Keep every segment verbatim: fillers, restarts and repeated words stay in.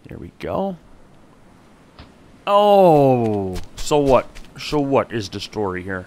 There we go. Oh, so what? So what is the story here?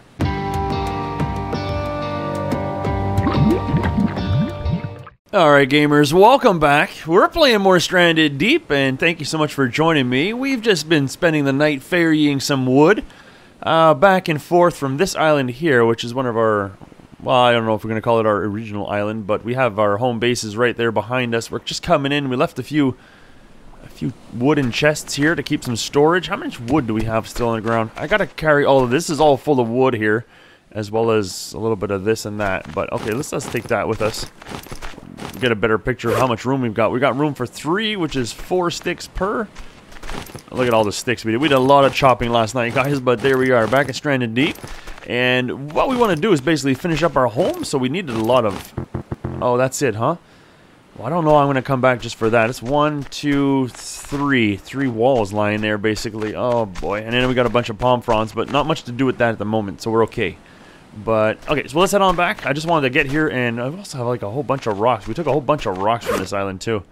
Alright gamers, welcome back. We're playing more Stranded Deep, and thank you so much for joining me. We've just been spending the night ferrying some wood uh, back and forth from this island here, which is one of our, well, I don't know if we're going to call it our original island, but we have our home bases right there behind us. We're just coming in. We left a few a few wooden chests here to keep some storage. How much wood do we have still on the ground? I got to carry all of this. This is all full of wood here, as well as a little bit of this and that. But okay, let's, let's take that with us. Get a better picture of how much room we've got. We got room for three, which is four sticks per. Look at all the sticks we did. We did a lot of chopping last night, guys, but there we are, back at Stranded Deep. And what we want to do is basically finish up our home, so we needed a lot of... Oh, that's it, huh? Well, I don't know. I'm going to come back just for that. It's one, two, three. Three walls lying there, basically. Oh, boy. And then we got a bunch of palm fronds, but not much to do with that at the moment, so we're okay. But, okay, so let's head on back. I just wanted to get here, and I also have, like, a whole bunch of rocks. We took a whole bunch of rocks from this island, too.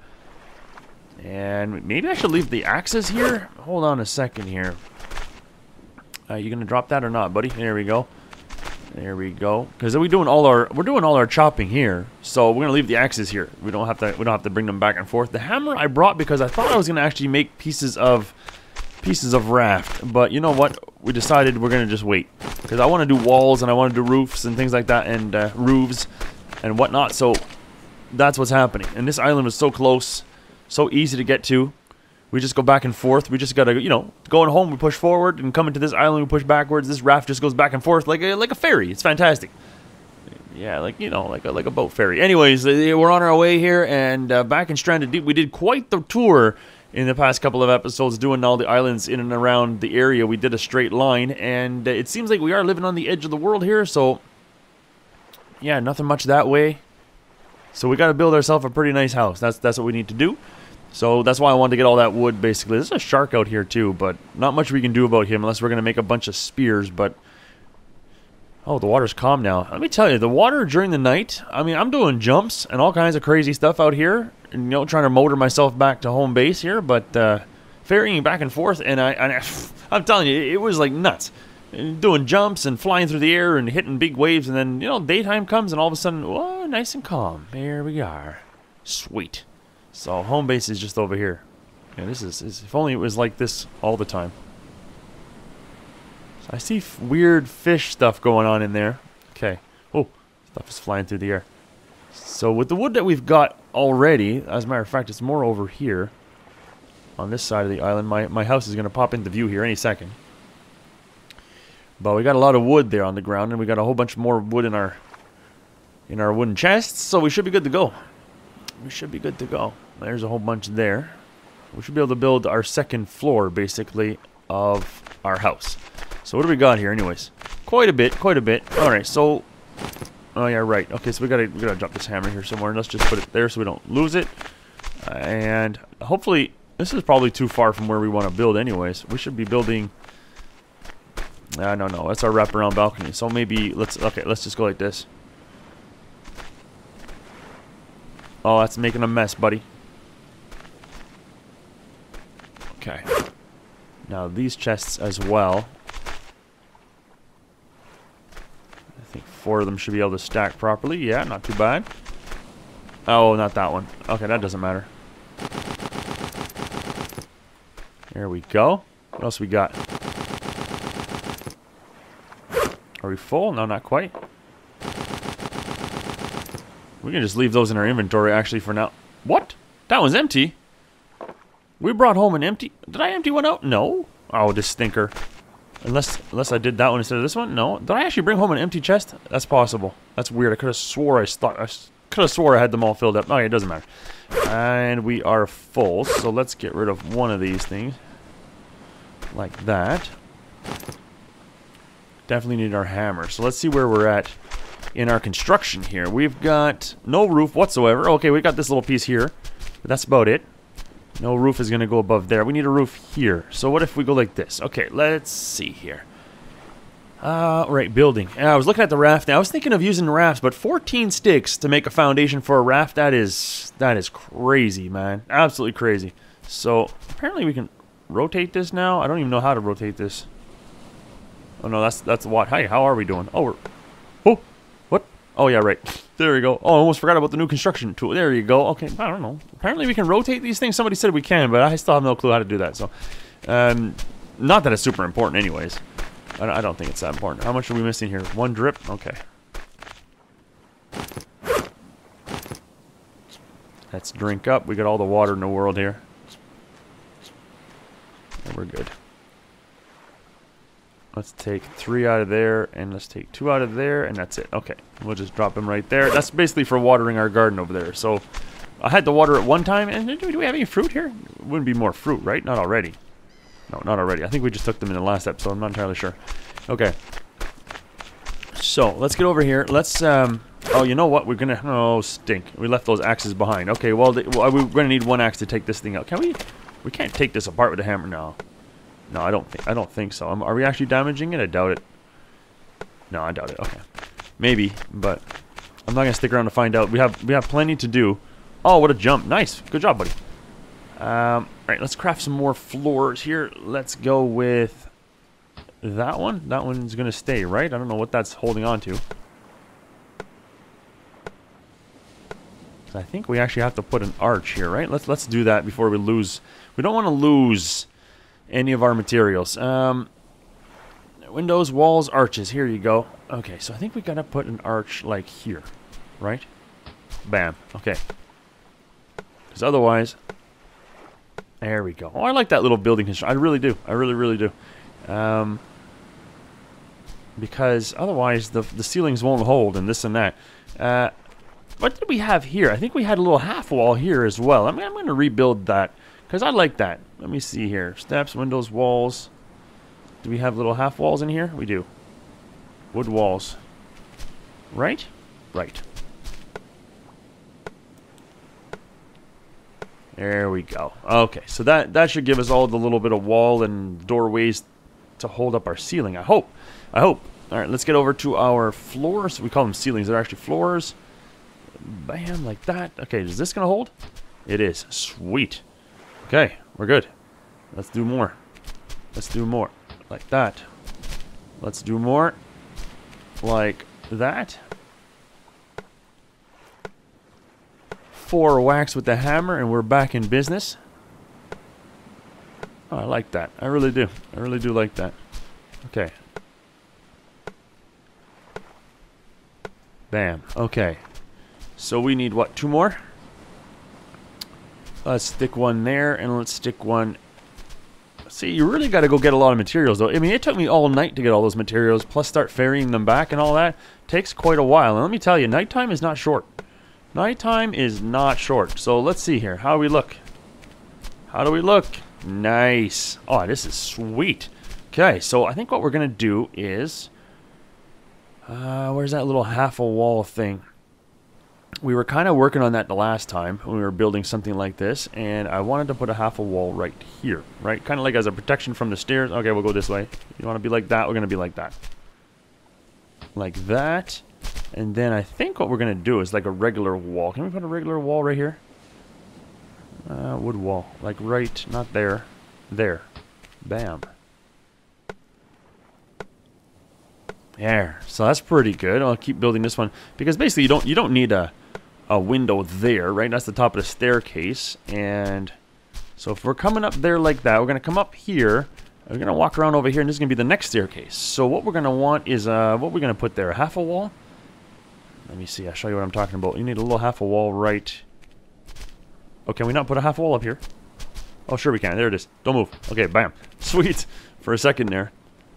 And maybe I should leave the axes here? Hold on a second here. Uh, you gonna drop that or not, buddy? There we go. There we go. Because we doing all our we're doing all our chopping here, so we're gonna leave the axes here. We don't have to we don't have to bring them back and forth. The hammer I brought because I thought I was gonna actually make pieces of pieces of raft, but you know what? We decided we're gonna just wait because I want to do walls and I want to do roofs and things like that, and uh, roofs and whatnot. So that's what's happening. And this island was so close, so easy to get to. We just go back and forth. We just gotta, you know, going home we push forward, and coming to this island we push backwards. This raft just goes back and forth like a like a ferry. It's fantastic. Yeah, like, you know, like a like a boat ferry. Anyways, we're on our way here, and uh, back in Stranded Deep, we did quite the tour in the past couple of episodes, doing all the islands in and around the area. We did a straight line, and uh, it seems like we are living on the edge of the world here. So, yeah, nothing much that way. So we got to build ourselves a pretty nice house. That's that's what we need to do. So that's why I wanted to get all that wood, basically. There's a shark out here, too, but not much we can do about him unless we're going to make a bunch of spears, but... Oh, the water's calm now. Let me tell you, the water during the night, I mean, I'm doing jumps and all kinds of crazy stuff out here, and, you know, trying to motor myself back to home base here, but uh, ferrying back and forth, and, I, and I, I'm telling you, it was like nuts. And doing jumps and flying through the air and hitting big waves, and then, you know, daytime comes, and all of a sudden, oh, nice and calm. There we are. Sweet. So home base is just over here. Yeah, this is, is if only it was like this all the time. So I see f weird fish stuff going on in there. Okay. Oh, stuff is flying through the air. So with the wood that we've got already, as a matter of fact, it's more over here on this side of the island. My my house is going to pop into view here any second. But we got a lot of wood there on the ground, and we got a whole bunch more wood in our in our wooden chests, so we should be good to go. We should be good to go. There's a whole bunch there. We should be able to build our second floor, basically, of our house. So what do we got here, anyways? Quite a bit, quite a bit. All right, so... Oh, yeah, right. Okay, so we gotta, we gotta drop this hammer here somewhere. Let's just put it there so we don't lose it. Uh, and hopefully... This is probably too far from where we want to build anyways. We should be building... I don't know. That's our wraparound balcony. So maybe... let's Okay, let's just go like this. Oh, that's making a mess, buddy. Okay. Now these chests as well. I think four of them should be able to stack properly. Yeah, not too bad. Oh, not that one. Okay, that doesn't matter. There we go. What else we got? Are we full? No, not quite. We can just leave those in our inventory, actually, for now. What? That one's empty? We brought home an empty... Did I empty one out? No. Oh, this stinker. Unless unless I did that one instead of this one? No. Did I actually bring home an empty chest? That's possible. That's weird. I could have swore I thought... I could have swore I had them all filled up. Okay, it doesn't matter. And we are full, so let's get rid of one of these things. Like that. Definitely need our hammer. So let's see where we're at in our construction here. We've got no roof whatsoever. Okay, we got this little piece here, but that's about it. No roof is going to go above there. We need a roof here. So what if we go like this? Okay, let's see here. Uh, right, building. Yeah, I was looking at the raft. Now, I was thinking of using rafts, but fourteen sticks to make a foundation for a raft, that is, that is crazy, man. Absolutely crazy. So apparently we can rotate this now. I don't even know how to rotate this. Oh no, that's that's what. Hey, how are we doing? Oh, we're, oh, what? Oh yeah, right. There we go. Oh, I almost forgot about the new construction tool. There you go. Okay, I don't know. Apparently we can rotate these things. Somebody said we can, but I still have no clue how to do that. So, um, not that it's super important, anyways. I, I don't think it's that important. How much are we missing here? One drip. Okay. Let's drink up. We got all the water in the world here. And we're good. Let's take three out of there, and let's take two out of there, and that's it. Okay, we'll just drop them right there. That's basically for watering our garden over there. So I had to water it one time, and do we have any fruit here? It wouldn't be more fruit, right? Not already. No, not already. I think we just took them in the last episode. I'm not entirely sure. Okay. So let's get over here. Let's, um, oh, you know what? We're going to, oh, stink. We left those axes behind. Okay, well, they, well we're going to need one axe to take this thing out. Can we? We can't take this apart with a hammer. No. No, I don't think I don't think so. Um, are we actually damaging it? I doubt it. No, I doubt it. Okay, maybe, but I'm not gonna stick around to find out. We have we have plenty to do. Oh, what a jump! Nice, good job, buddy. Um, all right, let's craft some more floors here. Let's go with that one. That one's gonna stay, right? I don't know what that's holding on to. I think we actually have to put an arch here, right? Let's let's do that before we lose. We don't want to lose any of our materials. Um, windows, walls, arches. Here you go. Okay, so I think we gotta put an arch like here, right? Bam. Okay. Because otherwise, there we go. Oh, I like that little building construction. I really do. I really, really do. Um, because otherwise, the the ceilings won't hold and this and that. Uh, what did we have here? I think we had a little half wall here as well. I mean, I'm gonna rebuild that. Because I like that. Let me see here. Steps, windows, walls. Do we have little half walls in here? We do. Wood walls. Right? Right. There we go. Okay, so that, that should give us all the little bit of wall and doorways to hold up our ceiling. I hope. I hope. Alright, let's get over to our floors. We call them ceilings. They're actually floors. Bam, like that. Okay, is this going to hold? It is. Sweet. Okay, we're good. Let's do more. Let's do more. Like that. Let's do more. Like that. Four whacks with the hammer and we're back in business. Oh, I like that. I really do. I really do like that. Okay. Bam. Okay. So we need what? Two more? Let's stick one there, and let's stick one... See, you really got to go get a lot of materials, though. I mean, it took me all night to get all those materials, plus start ferrying them back and all that. Takes quite a while. And let me tell you, nighttime is not short. Nighttime is not short. So let's see here. How do we look? How do we look? Nice. Oh, this is sweet. Okay, so I think what we're going to do is... Uh, where's that little half a wall thing? We were kind of working on that the last time when we were building something like this, and I wanted to put a half a wall right here, right? Kind of like as a protection from the stairs. Okay, we'll go this way. You want to be like that? We're going to be like that. Like that. And then I think what we're going to do is like a regular wall. Can we put a regular wall right here? Uh, wood wall. Like right, not there. There. Bam. There. So that's pretty good. I'll keep building this one because basically you don't you don't need a a window there, right? That's the top of the staircase. And so if we're coming up there like that, we're going to come up here. We're going to walk around over here, and this is going to be the next staircase. So what we're going to want is, uh, what we're going to put there? Half a wall? Let me see. I'll show you what I'm talking about. You need a little half a wall right... Oh, can we not put a half a wall up here? Oh, sure we can. There it is. Don't move. Okay, bam. Sweet. For a second there.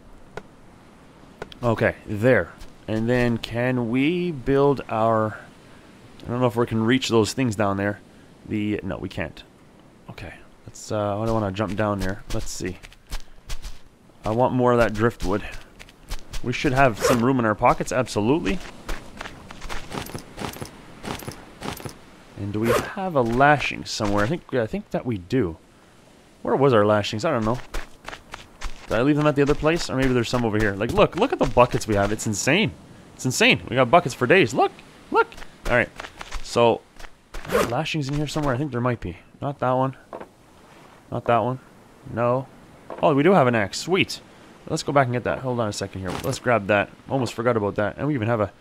Okay, there. And then can we build our... I don't know if we can reach those things down there. The no, we can't. Okay, let's. Uh, I don't want to jump down there. Let's see. I want more of that driftwood. We should have some room in our pockets, absolutely. And do we have a lashing somewhere? I think. I think that we do. Where was our lashings? I don't know. Did I leave them at the other place, or maybe there's some over here? Like, look, look at the buckets we have. It's insane. It's insane. We got buckets for days. Look, look. All right. So, are there lashings in here somewhere? I think there might be. Not that one. Not that one. No. Oh, we do have an axe. Sweet. Let's go back and get that. Hold on a second here. Let's grab that. Almost forgot about that. And we even have a...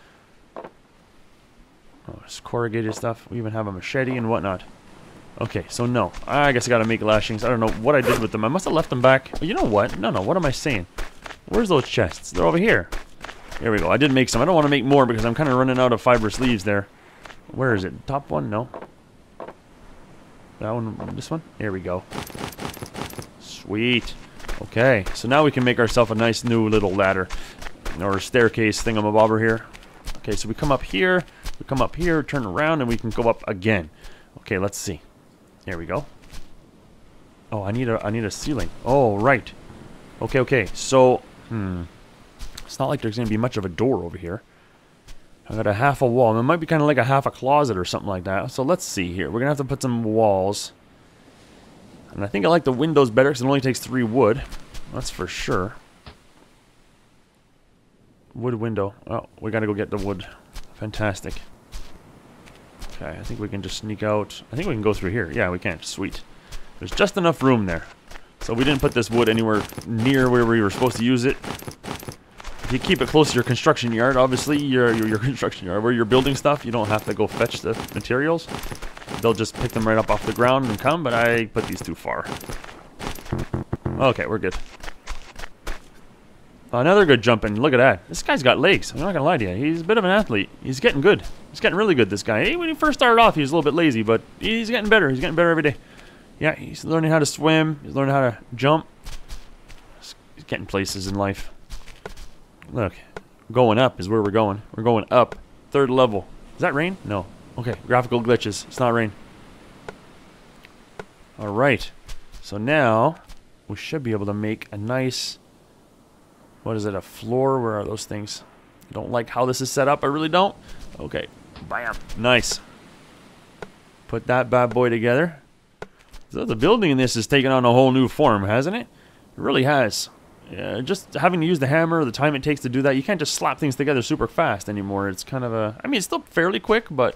Oh, it's corrugated stuff. We even have a machete and whatnot. Okay, so no. I guess I gotta make lashings. I don't know what I did with them. I must have left them back. You know what? No, no. What am I saying? Where's those chests? They're over here. There we go. I did make some. I don't want to make more because I'm kind of running out of fibrous leaves there. Where is it? Top one? No. That one? This one? There we go. Sweet. Okay, so now we can make ourselves a nice new little ladder. Or staircase thingamabobber here. Okay, so we come up here. We come up here, turn around, and we can go up again. Okay, let's see. There we go. Oh, I need a I need a ceiling. Oh, right. Okay, okay. So, hmm. It's not like there's going to be much of a door over here. I got a half a wall. It might be kind of like a half a closet or something like that. So let's see here. We're going to have to put some walls. And I think I like the windows better because it only takes three wood. That's for sure. Wood window. Oh, we got to go get the wood. Fantastic. Okay, I think we can just sneak out. I think we can go through here. Yeah, we can. Sweet. There's just enough room there. So we didn't put this wood anywhere near where we were supposed to use it. If you keep it close to your construction yard, obviously, your, your, your construction yard, where you're building stuff, you don't have to go fetch the materials. They'll just pick them right up off the ground and come, but I put these too far. Okay, we're good. Another good jumping. Look at that. This guy's got legs. I'm not going to lie to you. He's a bit of an athlete. He's getting good. He's getting really good, this guy. Hey, when he first started off, he was a little bit lazy, but he's getting better. He's getting better every day. Yeah, he's learning how to swim. He's learning how to jump. He's getting places in life. Look, going up is where we're going. We're going up. Third level. Is that rain? No. Okay, graphical glitches. It's not rain. Alright. So now, we should be able to make a nice... What is it, a floor? Where are those things? I don't like how this is set up. I really don't. Okay. Bam. Nice. Put that bad boy together. So the building in this is taking on a whole new form, hasn't it? It really has. Yeah, just having to use the hammer, the time it takes to do that, you can't just slap things together super fast anymore. It's kind of a... I mean, it's still fairly quick, but...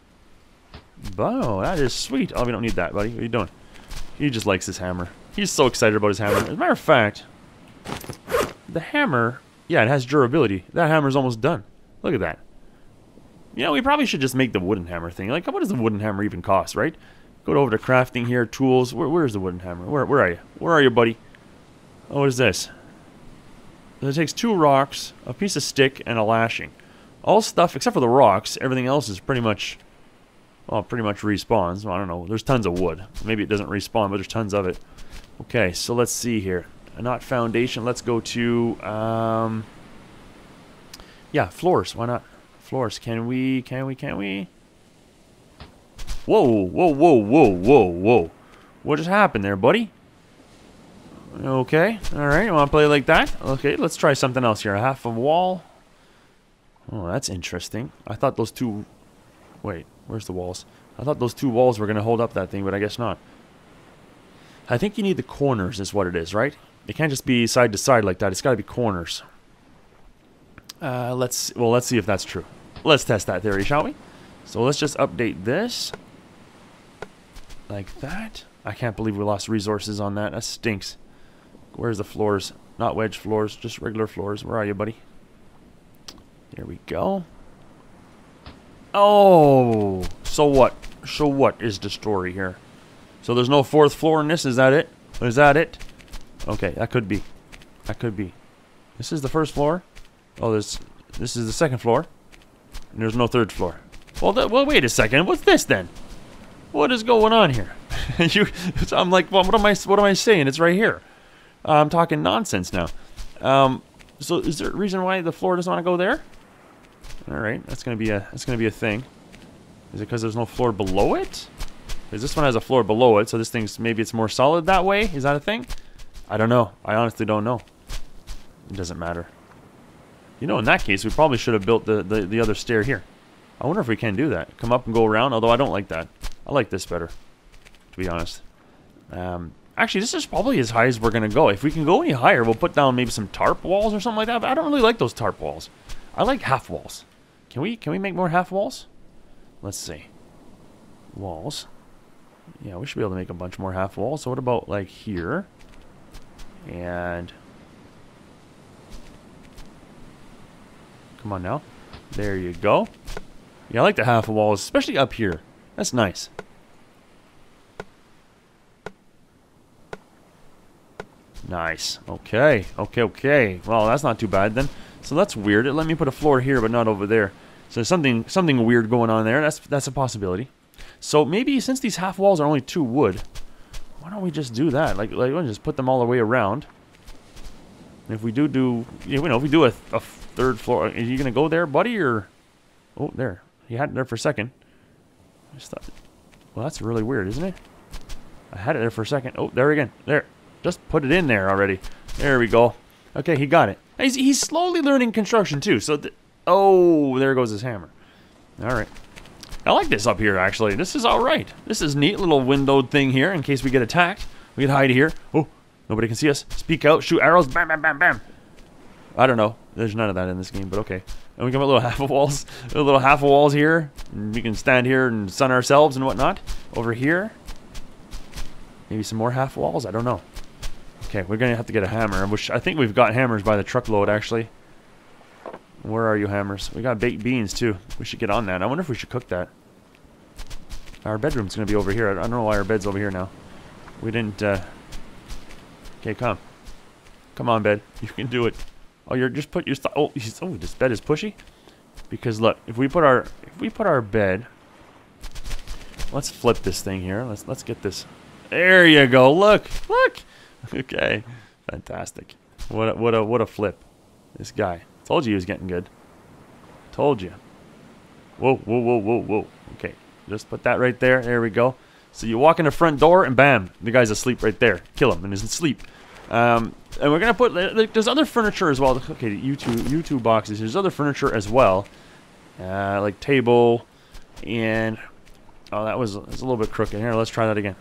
Oh, that is sweet. Oh, we don't need that, buddy. What are you doing? He just likes his hammer. He's so excited about his hammer. As a matter of fact, the hammer... Yeah, it has durability. That hammer's almost done. Look at that. You know, we probably should just make the wooden hammer thing. Like, what does the wooden hammer even cost, right? Go over to crafting here, tools. Where, where's the wooden hammer? Where, where are you? Where are you, buddy? Oh, what is this? It takes two rocks, a piece of stick, and a lashing. All stuff, except for the rocks, everything else is pretty much, well, pretty much respawns. Well, I don't know. There's tons of wood. Maybe it doesn't respawn, but there's tons of it. Okay, so let's see here. Not foundation. Let's go to, um, yeah, floors. Why not? Floors. Can we, can we, can we? Whoa, whoa, whoa, whoa, whoa, whoa. What just happened there, buddy? Okay, alright, you want to play like that? Okay, let's try something else here. A half a wall. Oh, that's interesting. I thought those two... Wait, where's the walls? I thought those two walls were going to hold up that thing, but I guess not. I think you need the corners is what it is, right? It can't just be side to side like that. It's got to be corners. Uh, let's... Well, let's see if that's true. Let's test that theory, shall we? So let's just update this. Like that. I can't believe we lost resources on that. That stinks. Where's the floors? Not wedge floors, just regular floors. Where are you, buddy? There we go. Oh, so what? So what is the story here? So there's no fourth floor in this? Is that it? Is that it? Okay, that could be. That could be. This is the first floor. Oh, there's. This is the second floor. And there's no third floor. Well, th well, wait a second. What's this then? What is going on here? you, I'm like, well, what am I? What am I saying? It's right here. Uh, I'm talking nonsense now. Um, so is there a reason why the floor doesn't want to go there? All right, that's gonna be a that's gonna be a thing. Is it because there's no floor below it? Because this one has a floor below it, so this thing's maybe it's more solid that way. Is that a thing? I don't know. I honestly don't know. It doesn't matter. You know, in that case, we probably should have built the the, the other stair here. I wonder if we can do that. Come up and go around. Although I don't like that. I like this better, to be honest. Um. Actually, this is probably as high as we're going to go. If we can go any higher, we'll put down maybe some tarp walls or something like that. But I don't really like those tarp walls. I like half walls. Can we can we make more half walls? Let's see. Walls. Yeah, we should be able to make a bunch more half walls. So what about like here? And come on now. There you go. Yeah, I like the half walls, especially up here. That's nice. Nice. Okay. Okay, okay. Well, that's not too bad then. So that's weird. It let me put a floor here, but not over there. So there's something something weird going on there. That's that's a possibility. So maybe since these half walls are only two wood, why don't we just do that? Like, like just put them all the way around. And if we do do, you know, if we do a, a third floor, are you gonna go there, buddy, or? Oh, there. He had it there for a second. I just thought, well, that's really weird, isn't it? I had it there for a second. Oh, there again. There. Just put it in there already. There we go. Okay, he got it. He's, he's slowly learning construction too. So, th oh, there goes his hammer. All right. I like this up here, actually. This is all right. This is neat. Little windowed thing here in case we get attacked. We can hide here. Oh, nobody can see us. Speak out. Shoot arrows. Bam, bam, bam, bam. I don't know. There's none of that in this game, but okay. And we got little half of walls. Little half of walls here. And we can stand here and sun ourselves and whatnot. Over here. Maybe some more half walls. I don't know. Okay, we're gonna have to get a hammer. Which I think we've got hammers by the truckload, actually. Where are you, hammers? We got baked beans too. We should get on that. I wonder if we should cook that. Our bedroom's gonna be over here. I don't know why our bed's over here now. We didn't. Uh... Okay, come. Come on, bed. You can do it. Oh, you're just put your. St oh, oh, this bed is pushy. Because look, if we put our if we put our bed. Let's flip this thing here. Let's let's get this. There you go. Look, look. Okay, fantastic. What a, what a what a flip. This guy. Told you he was getting good. Told you. Whoa, whoa, whoa, whoa, whoa. Okay, just put that right there. There we go. So you walk in the front door and bam, the guy's asleep right there. Kill him in his sleep. Um, and we're gonna put. Like, there's other furniture as well. Okay, U two U two boxes. There's other furniture as well, uh, like table, and oh, that was, that was a little bit crooked. Here, let's try that again.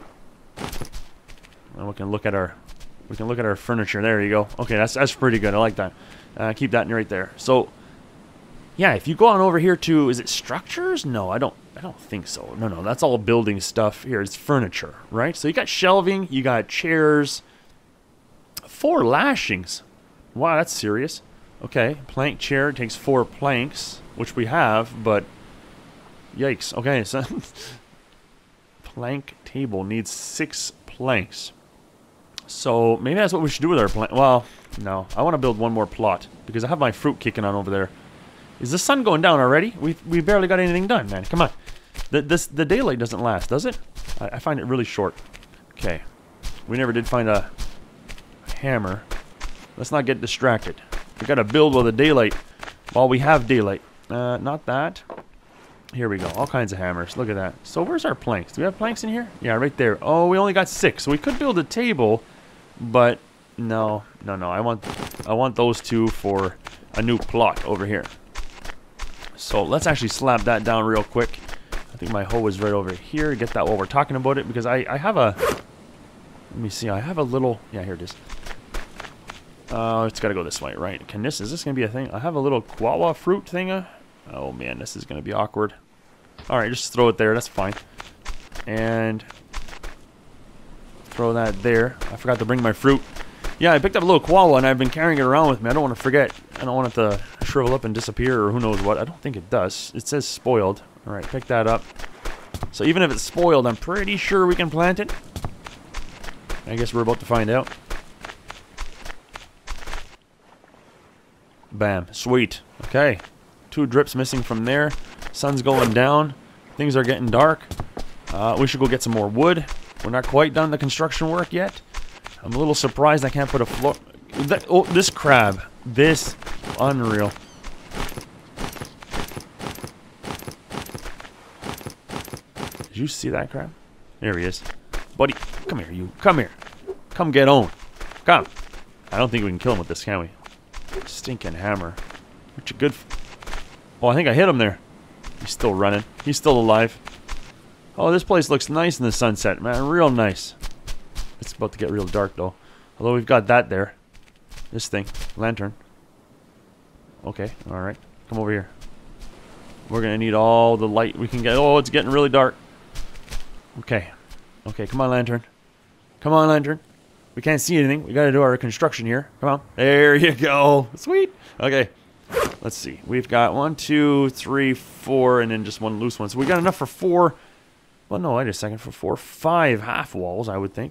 And we can look at our. We can look at our furniture. There you go. Okay, that's that's pretty good. I like that. Uh, keep that right there. So, yeah, if you go on over here to, is it structures? No, I don't. I don't think so. No, no, that's all building stuff. Here, it's furniture, right? So you got shelving, you got chairs, four lashings. Wow, that's serious. Okay, plank chair takes four planks, which we have, but yikes. Okay, so plank table needs six planks. So maybe that's what we should do with our plant. Well, no. I want to build one more plot because I have my fruit kicking on over there. Is the sun going down already? We we barely got anything done, man. Come on. The this the daylight doesn't last, does it? I, I find it really short. Okay. We never did find a hammer. Let's not get distracted. We got to build while the daylight, while we have daylight. Uh, not that. Here we go. All kinds of hammers. Look at that. So where's our planks? Do we have planks in here? Yeah, right there. Oh, we only got six. So we could build a table. But no, no, no. I want, I want those two for a new plot over here. So let's actually slap that down real quick. I think my hoe is right over here. Get that while we're talking about it because I, I have a. Let me see. I have a little. Yeah, here it is. Uh, it's got to go this way, right? Can this? Is this gonna be a thing? I have a little guava fruit thing. Uh, oh man, this is gonna be awkward. All right, just throw it there. That's fine. And throw that there. I forgot to bring my fruit. Yeah, I picked up a little koala and I've been carrying it around with me. I don't want to forget. I don't want it to shrivel up and disappear or who knows what. I don't think it does. It says spoiled. All right, pick that up. So even if it's spoiled, I'm pretty sure we can plant it. I guess we're about to find out. Bam. Sweet. Okay. Two drips missing from there. Sun's going down. Things are getting dark. Uh, we should go get some more wood. We're not quite done the construction work yet. I'm a little surprised I can't put a floor. That, oh, this crab. This. Unreal. Did you see that crab? There he is. Buddy, come here, you. Come here. Come get on. Come. I don't think we can kill him with this, can we? Stinking hammer. What you good for? Oh, I think I hit him there. He's still running. He's still alive. Oh, this place looks nice in the sunset, man. Real nice. It's about to get real dark, though. Although we've got that there. This thing. Lantern. Okay, alright. Come over here. We're going to need all the light we can get. Oh, it's getting really dark. Okay. Okay, come on, lantern. Come on, lantern. We can't see anything. We gotta do our construction here. Come on. There you go. Sweet. Okay. Let's see. We've got one, two, three, four, and then just one loose one. So we got enough for four. Well, no, wait a second. For four, five half walls, I would think.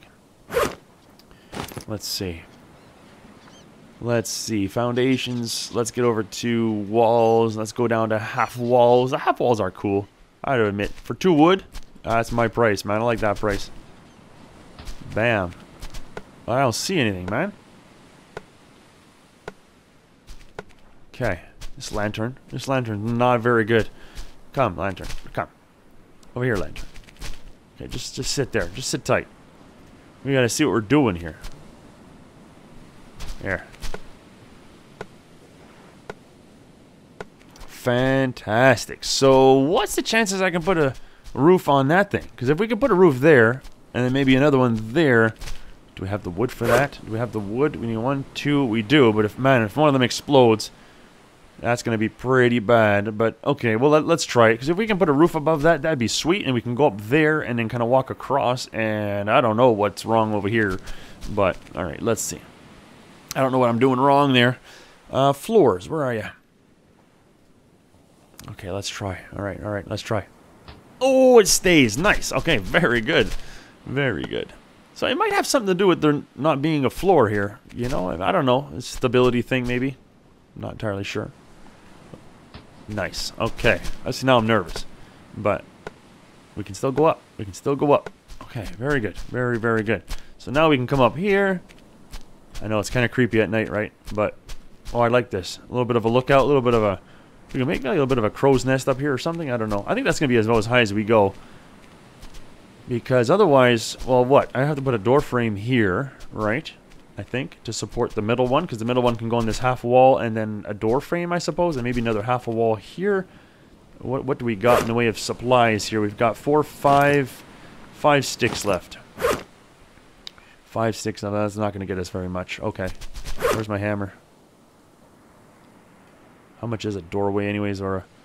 Let's see. Let's see. Foundations. Let's get over to walls. Let's go down to half walls. The half walls are cool, I do admit. For two wood, that's my price, man. I like that price. Bam. I don't see anything, man. Okay. This lantern. This lantern's not very good. Come, lantern. Come. Over here, lantern. Okay, just, just sit there. Just sit tight. We gotta see what we're doing here. There. Fantastic. So, what's the chances I can put a roof on that thing? Because if we can put a roof there, and then maybe another one there, do we have the wood for that? Do we have the wood? We need one, two, we do. But if, man, if one of them explodes, that's going to be pretty bad. But, okay, well, let, let's try it. Because if we can put a roof above that, that'd be sweet. And we can go up there and then kind of walk across. And I don't know what's wrong over here. But, all right, let's see. I don't know what I'm doing wrong there. Uh, floors, where are you? Okay, let's try. All right, all right, let's try. Oh, it stays. Nice. Okay, very good. Very good. So it might have something to do with there not being a floor here. You know, I don't know. A stability thing, maybe. I'm not entirely sure. Nice. Okay. I see, now I'm nervous. But we can still go up. We can still go up. Okay, very good. Very, very good. So now we can come up here. I know it's kind of creepy at night, right? But, oh, I like this. A little bit of a lookout, a little bit of a... We can make a little bit of a crow's nest up here or something. I don't know. I think that's going to be as low as high as we go. Because otherwise, well, what? I have to put a door frame here, right? I think, to support the middle one. Because the middle one can go on this half wall and then a door frame, I suppose. And maybe another half a wall here. What, what do we got in the way of supplies here? We've got four, five, five sticks left. Five sticks. Now that's not going to get us very much. Okay. Where's my hammer? How much is a doorway anyways, or a...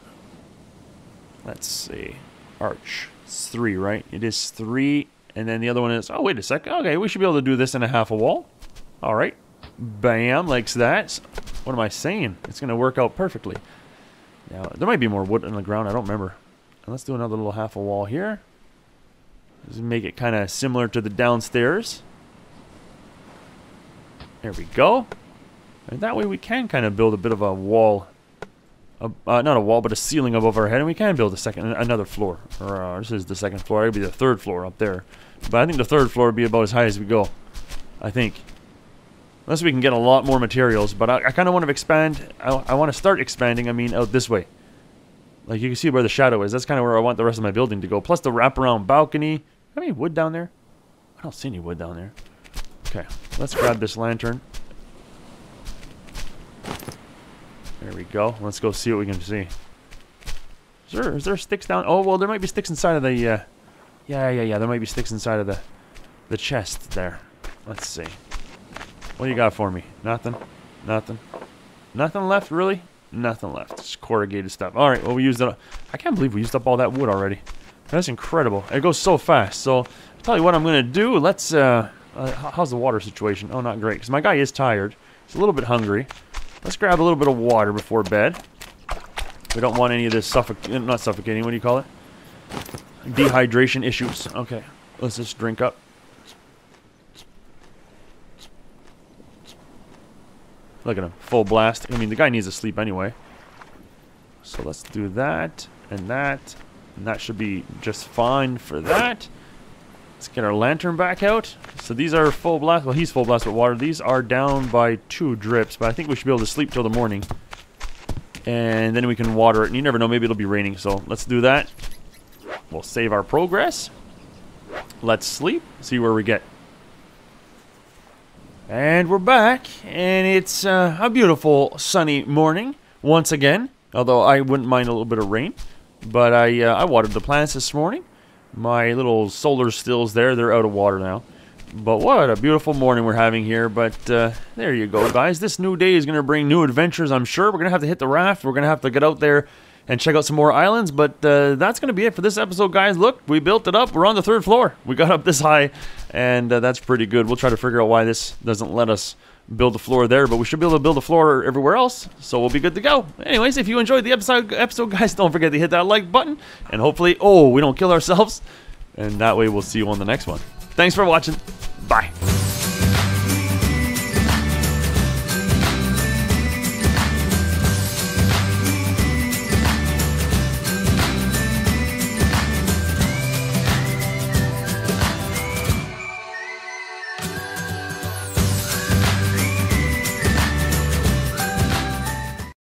Let's see. Arch. It's three, right? It is three, and then the other one is... Oh, wait a second. Okay, we should be able to do this in a half a wall. Alright. Bam, like that. What am I saying? It's going to work out perfectly. Now, there might be more wood on the ground. I don't remember. And let's do another little half a wall here. Just make it kind of similar to the downstairs. There we go. And that way we can kind of build a bit of a wall. Uh, uh, not a wall, but a ceiling above our head. And we can build a second, another floor. Or uh, this is the second floor. It would be the third floor up there. But I think the third floor would be about as high as we go. I think. Unless we can get a lot more materials. But I, I kind of want to expand. I, I want to start expanding, I mean, out this way. Like you can see where the shadow is. That's kind of where I want the rest of my building to go. Plus the wraparound balcony. Have any wood down there? I don't see any wood down there. Okay. Let's grab this lantern. There we go. Let's go see what we can see. Is there, is there sticks down? Oh, well, there might be sticks inside of the... Uh, yeah, yeah, yeah. There might be sticks inside of the, the chest there. Let's see. What do you got for me? Nothing? Nothing? Nothing left, really? Nothing left. Just corrugated stuff. All right, well, we used it. I can't believe we used up all that wood already. That's incredible. It goes so fast. So, I'll tell you what I'm going to do. Let's... Uh, uh, how's the water situation? Oh, not great. Because my guy is tired. He's a little bit hungry. Let's grab a little bit of water before bed. We don't want any of this suffocating, not suffocating, what do you call it? Dehydration issues. Okay, let's just drink up. Look at him, full blast. I mean, the guy needs to sleep anyway. So let's do that, and that, and that should be just fine for that. Let's get our lantern back out. So these are full blast. Well, he's full blast with water. These are down by two drips, but I think we should be able to sleep till the morning. And then we can water it. And you never know, maybe it'll be raining. So let's do that. We'll save our progress. Let's sleep. See where we get. And we're back. And it's uh, a beautiful sunny morning once again. Although I wouldn't mind a little bit of rain. But I, uh, I watered the plants this morning. My little solar stills there, they're out of water now. But what a beautiful morning we're having here. But uh, there you go, guys. This new day is going to bring new adventures, I'm sure. We're going to have to hit the raft. We're going to have to get out there and check out some more islands. But uh, that's going to be it for this episode, guys. Look, we built it up. We're on the third floor. We got up this high, and uh, that's pretty good. We'll try to figure out why this doesn't let us build a floor there, but we should be able to build a floor everywhere else, so we'll be good to go. Anyways, if you enjoyed the episode, episode guys, don't forget to hit that like button, and hopefully, oh, we don't kill ourselves, and that way we'll see you on the next one. Thanks for watching. Bye.